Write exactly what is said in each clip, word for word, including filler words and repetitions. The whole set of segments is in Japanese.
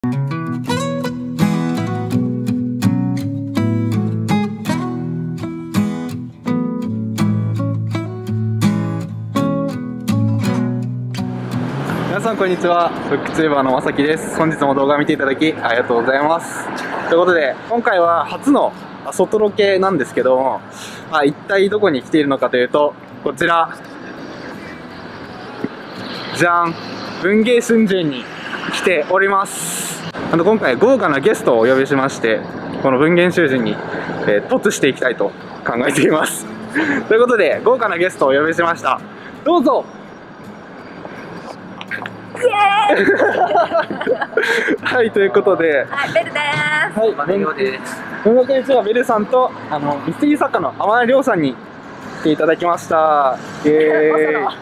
皆さんこんにちは、ブックチューバーのまさきです。本日も動画を見ていただきありがとうございます。ということで、今回は初の外ロケなんですけども、まあ、一体どこに来ているのかというと、こちら、じゃん、文芸春秋に来ております。あの今回豪華なゲストをお呼びしまして、この文芸春秋に、えー、突していきたいと考えています。ということで、豪華なゲストをお呼びしました。どうぞ。はい、ということで、 はい、ベルです。 はい、ベルです。文学一はベルさんと、あのミステリー作家の天音亮さんに来ていただきました。イエーイ。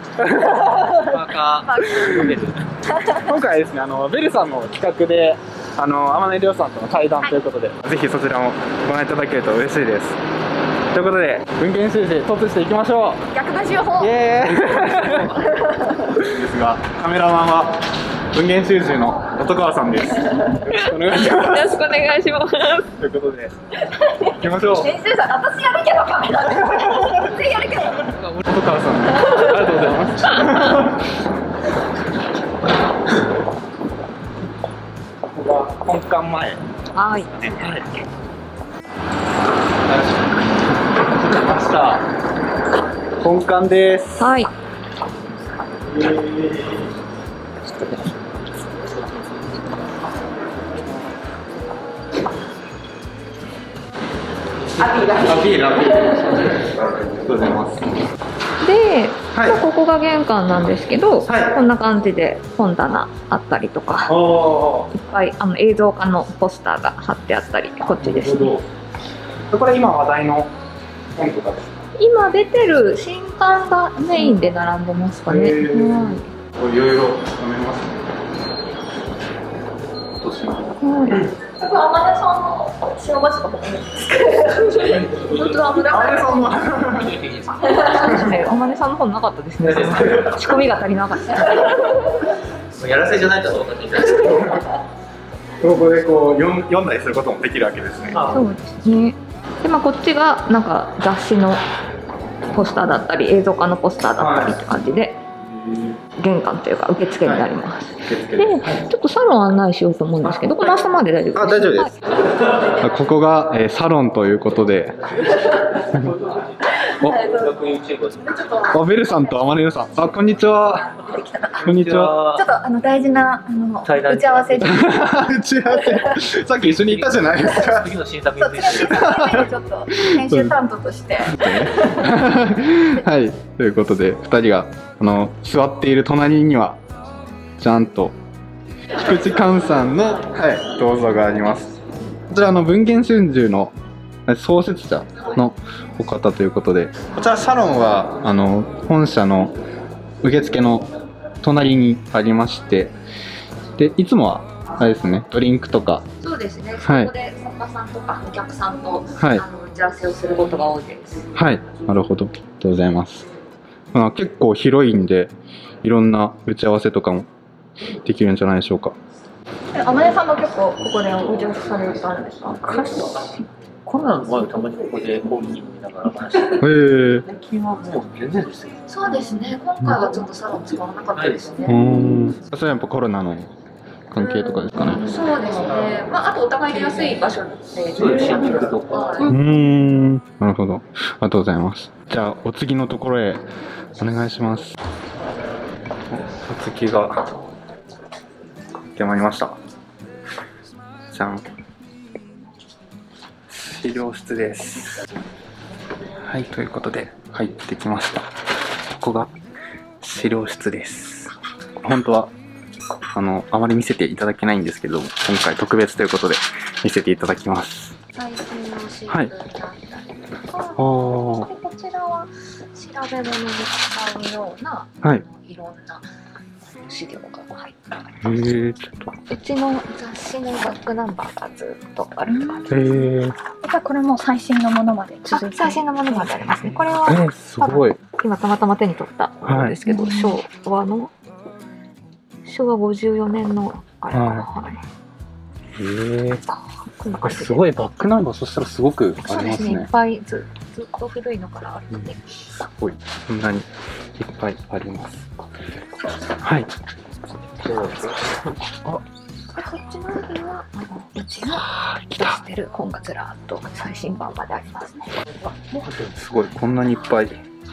今回はですね、あのベルさんの企画で、あの天音亮さんとの対談ということで、はい、ぜひそちらもご覧いただけると嬉しいです。ということで、文芸春秋突していきましょう。 逆の手法。 イエーイ。ですが、カメラマンは文芸春秋の音川さんです。よろしくお願いします。 よろしくお願いします。 ということで、行きましょう。 編集者、私やるけどカメラで。全然やるけど。 音川さん、ありがとうございます。ここが本館前。 はい。 来ました。本館です。 はい。 えーアピール、アピール、アピール。ありがとうございます。 で、 はい、 ここが玄関なんですけど、はい、こんな感じで本棚あったりとか、いっぱいあの映像化のポスターが貼ってあったり、こっちですね。 これ今話題の本とかですか？ 今出てる新刊がメインで並んでますかね。はい。 いろいろ読めますね。今年の。はい。 天音さんの塩菓子がここに。本当だ、天音さんの。天音さんの本なかったですね。仕込みが足りなかった。 やらせじゃないと分かっていたんですけど。 ここでこう読読んだりすることもできるわけですね。 そうですね。で、まあこっちがなんか雑誌のポスターだったり映像化のポスターだったりって感じで、はい、玄関というか受付になります。はい、で、はい、ちょっとサロン案内しようと思うんですけど、この下まで大丈夫ですか？あ、 大丈夫です。はい、ここが、えー、サロンということで。お、ベルさんと天音さん、あ、こんにちは。こんにちは。 ちょっとあの大事なあの打ち合わせ。打ち合わせ。さっき一緒に行ったじゃないですか。 次の新作について。 ちょっと編集担当として。 はい、ということでふたりがあの座っている隣にはちゃんと菊池寛さんの、はい、銅像があります。こちらの文芸春秋の創設者のお方ということで、こちらサロンはあの本社の受付の隣にありまして、でいつもはあれですね、ドリンクとか、 そうですね、はい、そこで作家さんとかお客さんと、はい、あの打ち合わせをすることが多いです。 はい、なるほど、ありがとうございます。まあ、結構広いんでいろんな打ち合わせとかもできるんじゃないでしょうか。 天音さんも結構ここでお打ち合わせされることあるんですか？ コロナの前はたまにここでコーヒー飲みながら話してて、最近はもう全然ですよ。 そうですね、今回はちょっとサロン使わなかったですね。 うん、それはやっぱコロナの関係とかですかね。 そうですね、まあ、あとお互い出やすい場所で、 そういう新宿とか。 うん、なるほど、ありがとうございます。じゃあお次のところへお願いします。お次が出まいりました。じゃん、資料室です。はい、ということで入ってきました。ここが資料室です。本当はあのあまり見せていただけないんですけど、今回特別ということで見せていただきます。はい。 こちらは調べ物で使うような、はい、いろんな資料が入ってます。 えー、ちょっとうちの雑誌のバックナンバーがずっとあるって感じです。 えー、 じゃあこれも最新のものまで続いて、最新のものまでありますね。これは、 えー、すごい、 今たまたま手に取ったものですけど、はい、昭和の昭和ごじゅうよねんのあれかな、はい、 ええ。なんかすごいバックナンバー、そしたらすごくありますね。 そうですね。いっぱいずずっと古いのからあるので。 すごい、こんなにいっぱいあります。はい。あ、 こっちの上はあのうちの出してる本がずらっと最新版までありますね。 すごい、こんなにいっぱい。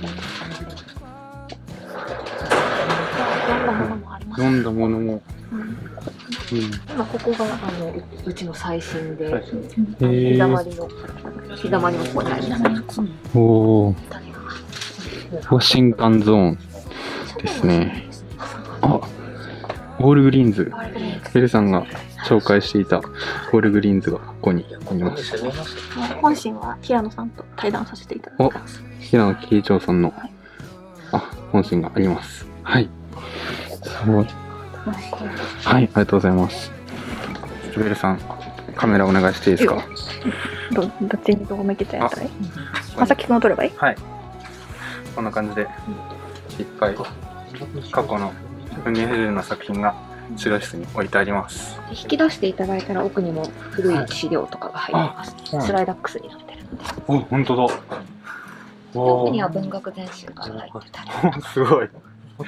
読んだものもあります。 読んだものも。 うんうん。 今ここがあのううちの最新で、 へ日だまえ。 りの日だまりのここにあります。 おお。ここ新刊ゾーンですね。あ、オールグリーンズ。エルさんが紹介していたオールグリーンズがここにあります。 本心は平野さんと対談させていただいてます。 平野喜一さんの、あ、本心があります。はい。すごい。はい、ありがとうございます。ジョベルさん、カメラお願いしていいですか。 どどっちにどう向けてやったらいい？まさきくんを撮ればいい？ はい。こんな感じで、いっぱい過去の文芸フルの作品が資料室に置いてあります。 引き出していただいたら奥にも古い資料とかが入ってますね。 はい、 スライダックスになってるので。 お、本当だ。 奥には文学全集が入ってたり。 すごい。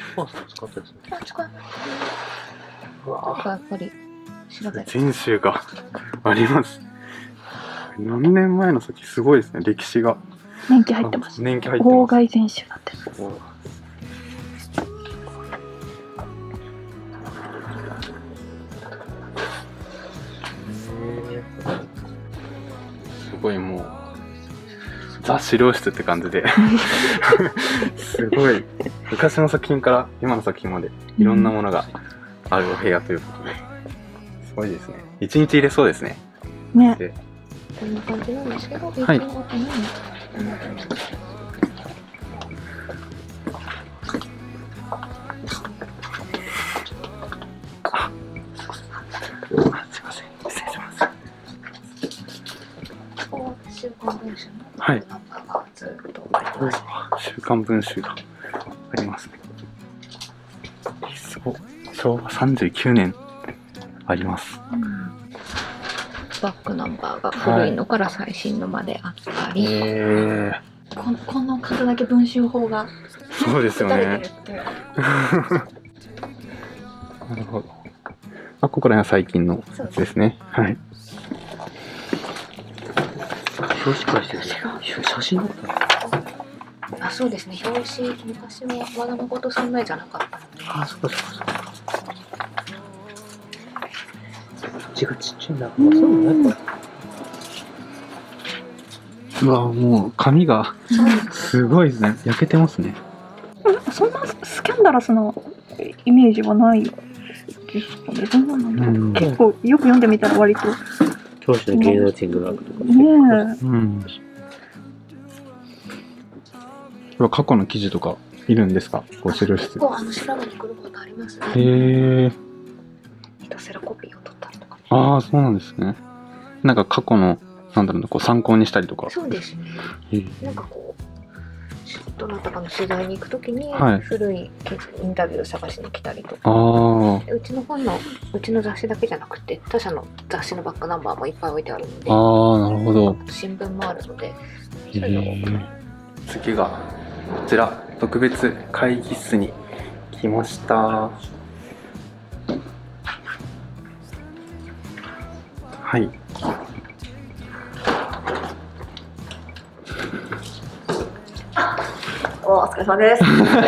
やっぱり調べる。 全集があります。何年前の先すごいですね。歴史が。 年季入ってます。 年季入ってます。 号外全集になってる。 すごいもうザ資料室って感じで、すごい昔の作品から今の作品までいろんなものがあるお部屋ということで、すごいですね。一日入れそうですね。 ね。 でこんな感じなんですけど、 はい。あ、すいません。失礼します。 週刊文春のはい。 ナンバーがずっとありますね。 週刊文集がありますね。すごい。しょうわさんじゅうきゅうねんあります。 バックナンバーが古いのから最新のまであったり、 へえ。 ここの数だけ文集法がそうですよね。 打たれてるっていう。 なるほど。あ、ここら辺は最近のやつですね。はい。 表紙からしてる写真だったの？ あ、そうですね。表紙昔は和田誠さんの絵じゃなかったので。 あ、そうかそうかそうか。字がちっちゃいな。あ、そうね。 うわ、もう紙がすごいですね。焼けてますね。 そんなスキャンダラスなイメージはないですかね。どうなんだろう。 うん。 結構よく読んでみたら割と当時の芸能人の学とか。 ねうん。これは過去の記事とかいるんですか？こう資料室。 結構あの調べに来ることありますね。 へえ。 ひたすらコピーを取ったりとか。 ああ、そうなんですね。なんか過去のなんだろうな、こう参考にしたりとか。 そうですね。 へえ。 なんかこうどなたかの取材に行くときに、 はい古いインタビューを探しに来たりとか。 ああ。 うちの本のうちの雑誌だけじゃなくて他社の雑誌のバックナンバーもいっぱい置いてあるので、 ああ、なるほど。 新聞もあるので、 へえ。次がこちら特別会議室に来ました。はい。 お疲れ様です。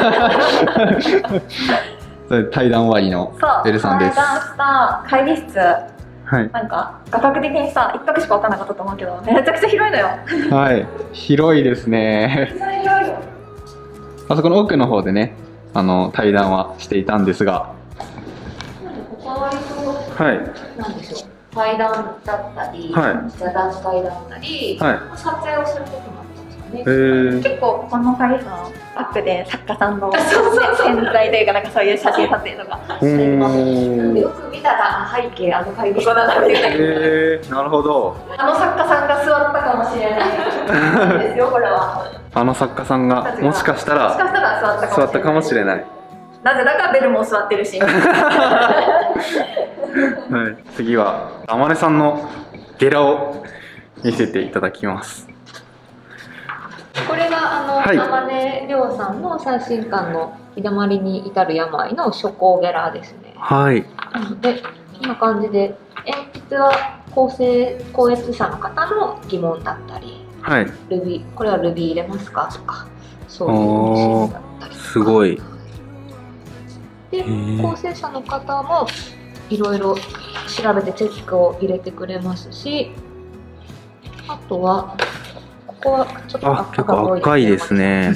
それ対談終わりのそう、 ベルさんです。 対談した会議室、 はい。 なんか画角的にさ、一角しか分からなかったと思うけど、めちゃくちゃ広いのよ。 はい。広いですね。 めっちゃ広いよ。 あそこの奥の方でね、あの対談はしていたんですが。 ここは割とはい。 なんでしょう、対談だったり、 はい座談会だったり、 は撮影をすることもあったんですよね。 えー、 結構この会議室のバックで作家さんの潜在というか、なんかそういう写真撮影とかうしています。 ーん。 よく見たらあ背景あの会議室だなっていう、 えー、なるほど。 あの作家さんが座ったかもしれないですよ、これは。 あの作家さんがもしかしたもしからしたら座ったかもしれない。 座ったかもしれない。 なぜだかベルも座ってるし。 はい。次は天音さんのゲラを見せていただきます。 これがあの、 はい、 天音亮さんの最新刊の日だまりに至る病の初稿ゲラですね。 はい。 で、こんな感じで鉛筆は構成校閲者の方の疑問だったり、 はい、 ルビーこれはルビー入れますかとか、そういうシーンだったりとか。 すごい。 で、構成者の方もいろいろ調べてチェックを入れてくれますし、あとはここはちょっとあ、結構赤いですね。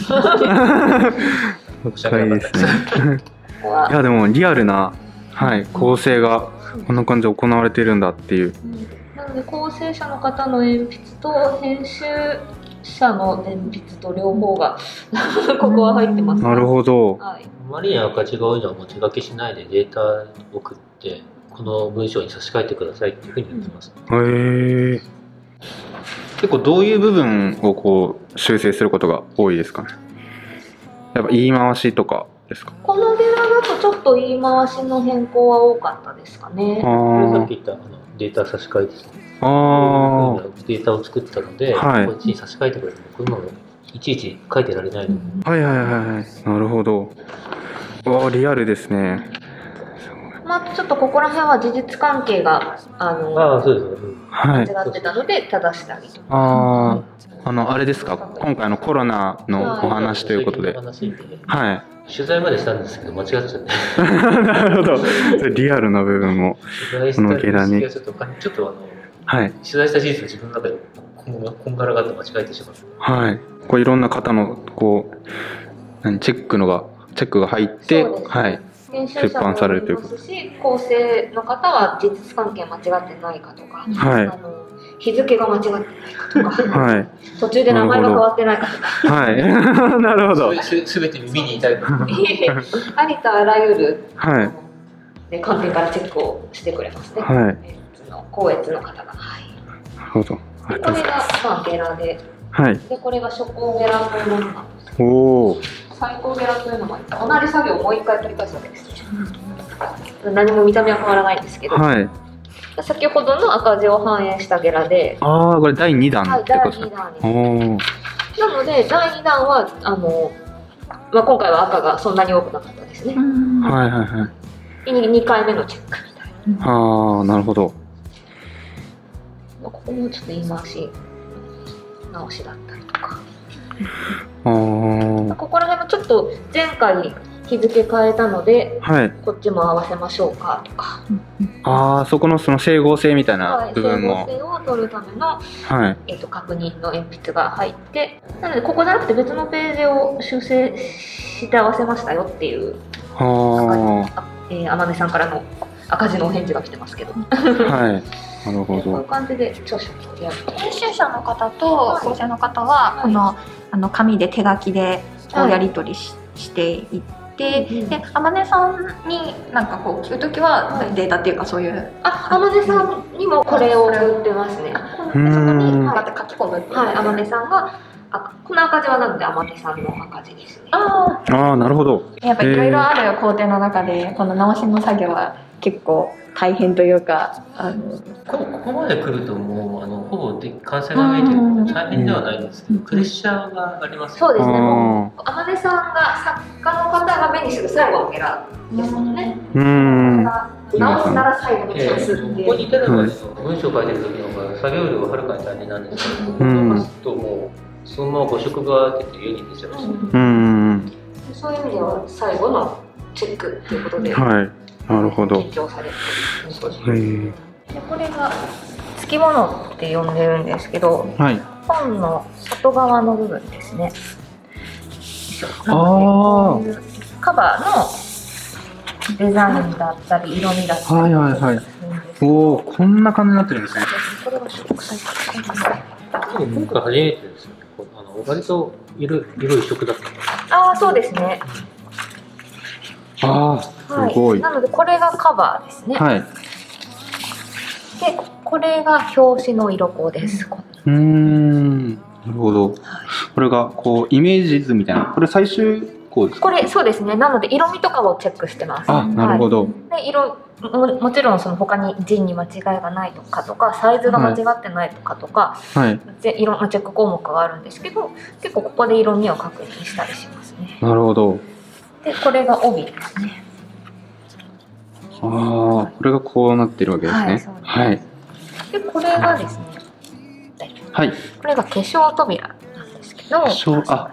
赤いですね。いやでもリアルな、はい、構成がこんな感じで行われているんだっていう。 なので構成者の方の鉛筆と編集者の鉛筆と両方がここは入ってます、ね。なるほど。 はい、 あまりに赤字が多いのはもう手書きしないでデータを送ってこの文章に差し替えてくださいっていうふうに言ってます。 へ、うん、え。結構どういう部分をこう修正することが多いですかね。やっぱ言い回しとかですか。 このゲラだとちょっと言い回しの変更は多かったですかね。 これさっき言ったあのデータ差し替えですね。 あデータを作ったので、はい、こっちに差し替えてくれるのこういうのをいちいち書いてられないの、うん、 はいはいはいはい、なるほど。わあ、リアルですね。 まあちょっとここら辺は事実関係があのああそうです、うん、 間違ってたので正したりとか。 ああ、あのあれですか、今回のコロナのお話ということで、はい、 取材までしたんですけど間違っちゃって。 なるほど。リアルな部分もこのゲラにちょっとちょっとあの、 はい、 取材した事実を自分の中でこんがらがって間違えてしまう。 はい、こういろんな方のこう何チェックのがチェックが入って、はい、出版されるということし、構成の方は事実関係間違ってないかとか、 はい、 あの日付が間違ってないかとか、 はい、途中で名前が変わってないかとか、 はい、なるほど。 すべて耳に痛いこと。 ありとあらゆる、 はい、 で観点からチェックをしてくれますね。 はい、 校閲の方が。はい。 なるほど。 これがまあゲラで、 はい。 でこれが初稿ゲラというものなんです。 おお。 最高ゲラというのも同じ作業をもう一回繰り返すわけです。何も見た目は変わらないんですけど、 はい、 先ほどの赤字を反映したゲラで、 ああ、これだいにだんってことですか。 はい、だいにだんに。なのでだいにだんはあの、まあ、今回は赤がそんなに多くなかったですね。 はいはいはい。 にかいめのチェックみたいな。 ああ、なるほど。 ここもちょっと言い回し直しだったりとか。 ああ。 ここら辺もちょっと前回日付変えたので、はい、こっちも合わせましょうかとか。 ああ、そこのその整合性みたいな部分も、 はい、整合性を取るための、はい、えっと確認の鉛筆が入って、なのでここじゃなくて別のページを修正して合わせましたよっていう、ああ、えー、天音さんからの赤字のお返事が来てますけど。はい。なるほど。こういう感じで著書をやる。 編集者の方と構成の方はこの、あの紙で手書きでこうやり取り し,、はい、していって、うん、で天音さんになんかこう聞くときはデータっていうかそういう、 あ、天音さんにもこれを送ってますね。 そこにまた書き込むっていう。 はい、天音さんがあ、この赤字はなので天音さんの赤字ですね。 ああ、なるほど。 やっぱりいろいろある工程の中でこの直しの作業は結構大変というか、あのこ, ここまで来るともうあのほぼで完成が見えてるので大変ではないんですけど、プレッシャーがあります、ね、 そうですね。もう天音さんが作家の方が目にする最後のゲラですもんね。うん。直すなら最後のチャンスっていう。 ここに至るまで文章を書いてる時の方が作業量がはるかに大変なんですけど、ここを書くともうそのままご色が出て世に出ちゃいますね。うん。 そういう意味では最後のチェックということで。 はい。なるほど。 緊張される。でこれが付き物って呼んでるんですけど、はい、本の外側の部分ですね。ああ。カバーのデザインだったり色味だったり。 はいはいはい。おお、こんな感じになってるんですね。 これが色彩的な。 今回初めてですよね。あの割と色色一色だった。 ああ、そうですね。 ああ、すごい、 はい。なのでこれがカバーですね。 はい。 で、これが表紙の色香です。 うーん、なるほど。はい、これがこうイメージ図みたいな。これ最終稿ですか？ これそうですね。なので色味とかをチェックしてます。 あ、なるほど。 はい、で色ももちろんその他に字に間違いがないとかとかサイズが間違ってないとかとか、 はい。 で色のチェック項目があるんですけど、結構ここで色味を確認したりしますね。 なるほど。 でこれが帯ですね。 ああ、これがこうなってるわけですね。 はいそうですはい。 でこれがですね、 はい。 これが化粧扉なんですけど、 化粧あ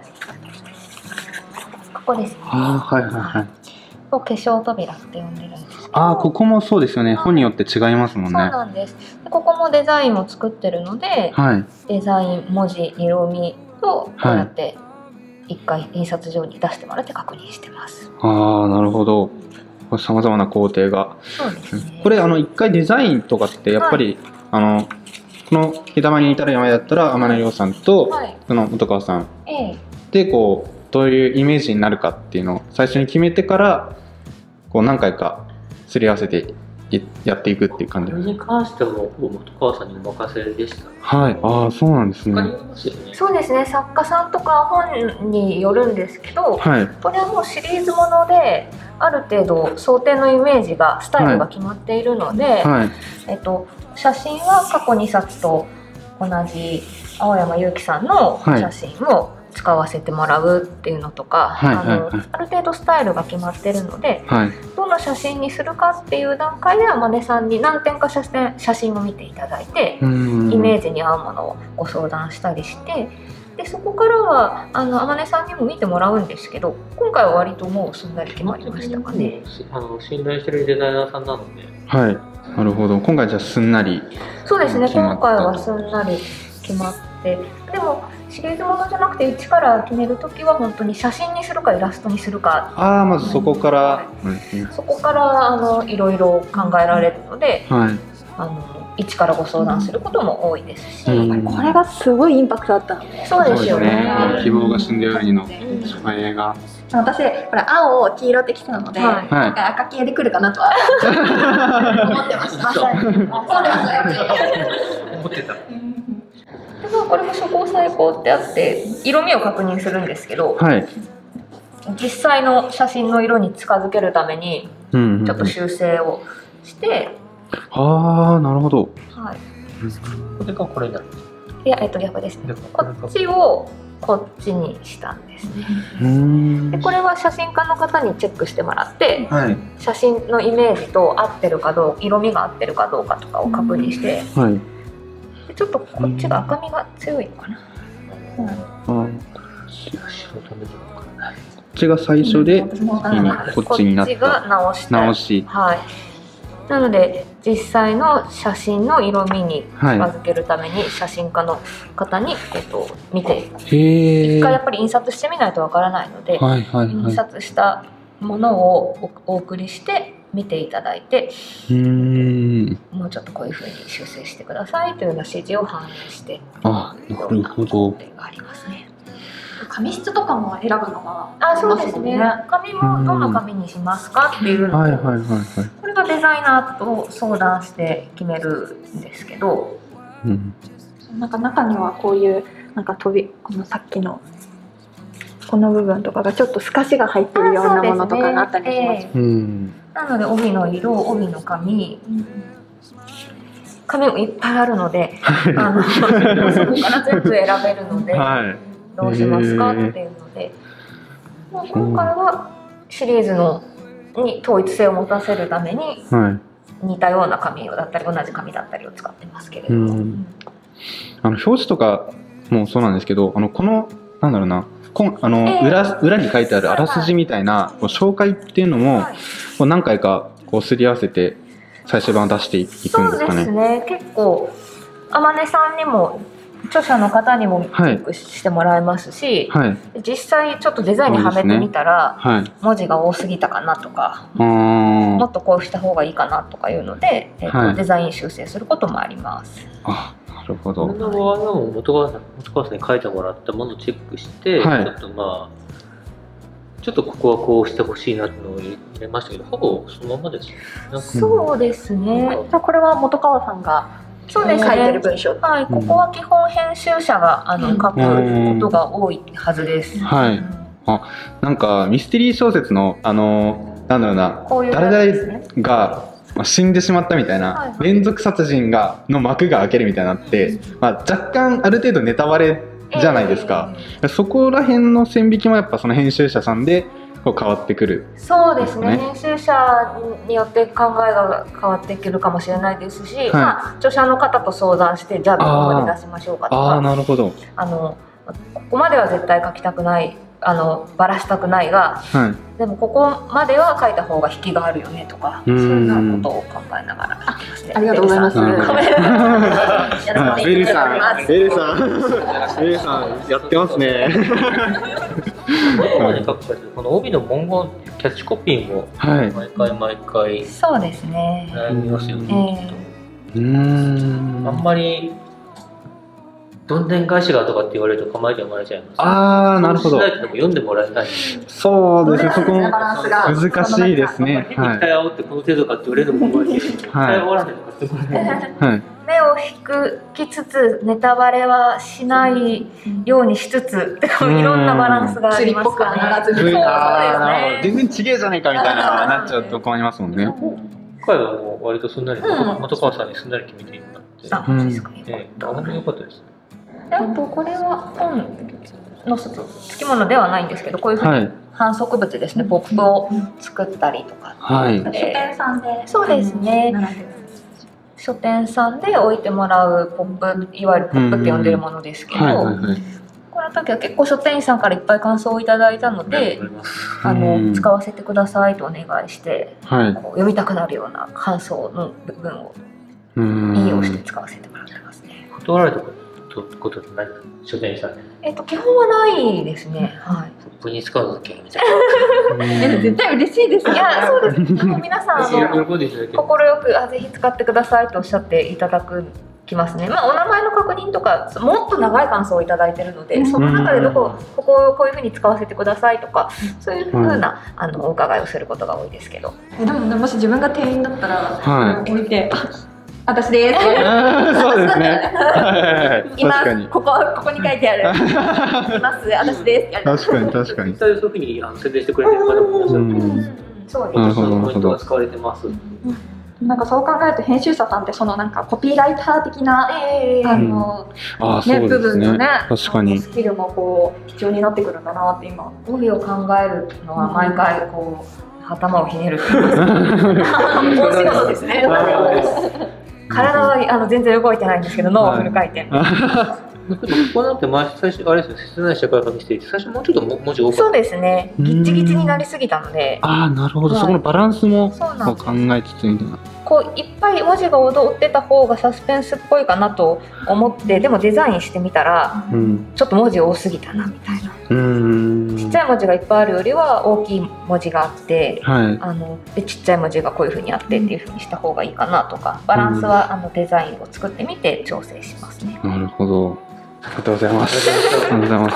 ここですね。 ああ、はいはいはい。 を化粧扉って呼んでるんですけど、 ああ、ここもそうですよね。本によって違いますもんそうね。 なんです。でここもデザインを作ってるので、 はい。 デザイン、文字、色味とこうやって一回印刷所に出してもらって確認してます。 ああ、なるほど。さまざまな工程が。 そうですね。 これ、あの、一回デザインとかって、やっぱり、あの、この日だまりに至る山だったら、天音亮さんと、 はいその本川さんええ、 で、こう、どういうイメージになるかっていうのを最初に決めてから、こう、何回かすり合わせていやっていくっていう感じこれです。 に関しても本川さんにお任せでした。 はい。ああ、そうなんですね。 他にありますよね。 そうですね。作家さんとか本によるんですけど、 はい。 これはもうシリーズものである程度想定のイメージがスタイルが決まっているので、 はい。 えっと、写真は過去にさつと同じ青山祐樹さんの写真を使わせてもらうっていうのとか、 はいあのはいはいある程度スタイルが決まってるので、 はい。 どの写真にするかっていう段階ではマネさんに何点か写真写真を見ていただいて、 うーん。 イメージに合うものをご相談したりして、でそこからはあの天音さんにも見てもらうんですけど、今回は割ともうすんなり決まりましたかね。 あの信頼してるデザイナーさんなので、 はい。なるほど。今回じゃあすんなり。 そうですね、 決まった今回はすんなり決まって、でもシリーズものじゃなくて一から決めるときは本当に写真にするかイラストにするか、 ああ、まずそこから。うんですね。 そこからあのいろいろ考えられるので、 はい。 あの一からご相談することも多いですし、 うんこれがすごいインパクトあったので、 そうですよね。 希望が死んでよりのうん初映画。 私これ青黄色ってきてたので、 はい今回赤系で来るかなとは思ってました。そうですね。 思ってた。 でまあこれも初稿最高ってあって色味を確認するんですけど、 はい。 実際の写真の色に近づけるためにうんうんうん。 ちょっと修正をして、 ああ、なるほど。 はい、 これがこれになる。 いやえっと逆ですね。 でこっちをこっちにしたんですね。 うーん。 でこれは写真家の方にチェックしてもらって、 はい。 写真のイメージと合ってるかどうか、色味が合ってるかどうかとかを確認して、 はい。 でちょっとこっちが赤みが強いのかな。 あー白と緑のかな。 こっちが最初で、 私もわから次にない。 こっちになっこっちがた。 直した直し。 はい。なので実際の写真の色味に近はい。 づけるために写真家の方に、えっと、見てへえ。 一回やっぱり印刷してみないとわからないので、 はいはいはい。 印刷したものをおお送りして見ていただいて、 うーん。 もうちょっとこういう風に修正してくださいというような指示を反映してあ、なるほど。 がありますね。 紙質とかも選ぶのがあ、そうですね。紙もどの紙にしますかっていうのと、 はいはいはいはい。 これがデザイナーと相談して決めるんですけど、 うん。 なんか中にはこういうなんか飛びこのさっきのこの部分とかがちょっと透かしが入ってるようなものとかがあったりします。 えうん。 えなので帯の色、帯の紙、紙もいっぱいあるので、あのそこから全部選べるので、 はい。 どうしますかっていうので、まあ今回はシリーズのに統一性を持たせるためにはい。 似たような紙色だったり同じ紙だったりを使ってますけれどうも、 ん。あの表紙とかもそうなんですけど、あのこのなんだろうな、こんあの、 ええ裏裏に書いてあるあらすじみたいなこう紹介っていうのも、 はいこう何回かこうすり合わせて最終版を出していくんですそうかね。 ですね。結構天音さんにも著者の方にもチェックしてもらえますし、 はい実際ちょっとデザインにはめてみたら、 はい。 文字が多すぎたかなとか、 あもっとこうした方がいいかなとかいうので、えっとはいデザイン修正することもあります。 あ、なるほど。 この場合はもう元川さん元川さんに書いてもらったものをチェックして、 はいちょっとまあちょっとここはこうしてほしいなっていうのを入れましたけど、ほぼそのままですね。なんかそうですね。 じゃあこれは元川さんがそうです書いてるね。 文章。 はい、ここは基本編集者があの書くことが多いはずです。 はい。なんかミステリー小説のあのなんだろうな、 こういうやつ誰ですね。 々がまあ、死んでしまったみたいな、 はいはい連続殺人がの幕が開けるみたいになって、まあ、若干ある程度ネタバレじゃないですか、えー、そこら辺の線引きもやっぱその編集者さんでこう変わってくる。 そうですね、 ね編集者によって考えが変わってくるかもしれないですし、 はい、 まあ、著者の方と相談してじゃあどこまで出しましょうかとか、 ああなるほど、 あのここまでは絶対書きたくない、あのバラしたくないが、 はい、 でもここまでは書いた方が引きがあるよねとか、そういうようなことを考えながら書きますね。 ありがとうございます。 ベルさん、ベルさん、ベルさんやってますね。 この帯の文言、キャッチコピーも毎回毎回そうですね。 悩みますよね。 うーん、 あんまりどんでん返しがとかって言われると構えてもらえちゃいます。 ああなるほど。 そうしないとでも読んでもらえない。 そうですね、そこもバランスが難しいですね。 変に期待を煽ってこの程度かって言われるのも怖いし、期待を煽らないとかってもらえない。 はい。 目を引きつつネタバレはしないようにしつつ、いろんなバランスがありますかね。 釣りっぽくはならずに、 あー全然ちげえじゃねえかみたいななっちゃうと困りますもんね。 今回はもう割とすんなり、本川さんにすんなり決めてもらって、 あ、そうですかね。 ええ、本当に良かったです。 であとこれは本の付き物ではないんですけど、こういうふうに反則物ですね、ポップを作ったりとか、 はい、 書店さんで、 そうですね、書店さんで置いてもらうポップ、いわゆるポップって呼んでるものですけど、この時は結構書店員さんからいっぱい感想をいただいたので、あの使わせてくださいとお願いして、 はい、 こう読みたくなるような感想の部分を引用して使わせてもらってますね。 断られたことってない書店員さんに。 えっと基本はないですね。はい。 ポップに使う時みたいな。絶対嬉しいですね。 いやそうです。皆さんあの喜んでいただける。 快くあぜひ使ってくださいとおっしゃっていただく。きますね。まあお名前の確認とかもっと長い感想をいただいているので、その中でどこここをこういうふうに使わせてくださいとか、そういうふうなあのお伺いをすることが多いですけど。 でももし自分が店員だったら、 はい、 置いて。私です。 そうですね。 今ここここに書いてある。います。私です。 確かに確かに。 実際そういうふうに宣伝してくれてる方もいらっしゃって、 そうです。そのポイントが使われてます。 なんかそう考えると編集者さんってそのなんかコピーライター的な、えー、あの、 うん、 ね、部分のね、 確かにスキルもこう必要になってくるんだなって今。 帯を考えるのは毎回こう頭をひねるって言いますか。大仕事ですね。体はあの全然動いてないんですけど、脳はフル回転。 ここなんて前最初あれですよ、切ない社会が見せていて、最初もうちょっと文字多かった。 そうですね。ギッチギチになりすぎたので。 ああ、なるほど。そこのバランスも考えつつみたいな。 こういっぱい文字が踊ってた方がサスペンスっぽいかなと思って、でもデザインしてみたら、うん、ちょっと文字多すぎたなみたいな。うんちっちゃい文字がいっぱいあるよりは大きい文字があって、はい、あのでちっちゃい文字がこういう風にあってっていう風にした方がいいかなとか、バランスはあのデザインを作ってみて調整しますね。 なるほど。ありがとうございます。ありがとうございます。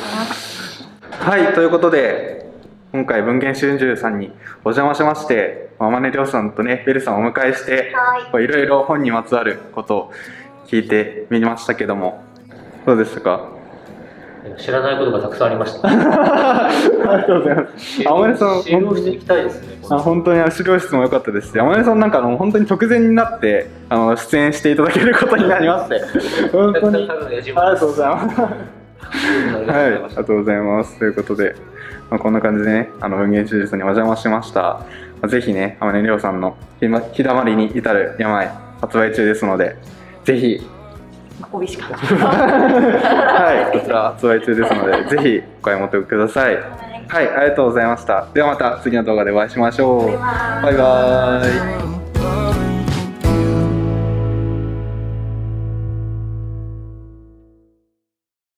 はい、ということで今回文芸春秋さんにお邪魔しまして、天音亮さんとねベルさんをお迎えして、はい、いろいろ本にまつわることを聞いてみましたけども、どうでしたか？ 知らないことがたくさんありました。 ありがとうございます。天音さん、 資料室行きたいですね。 あ、本当に資料室も良かったですし、天音さんなんかあの本当に直前になってあの出演していただけることになりまして、本当にありがとうございます。はい、ありがとうございます。ということで、まあ、こんな感じでね、あの文芸手術にお邪魔しました。まあ、ぜひね、天音亮さんのひだまりに至る病発売中ですので、ぜひ。 帯しかはい、こちら発売中ですので、ぜひお買い求めください。はい、ありがとうございました。ではまた次の動画でお会いしましょう。バイバーイ。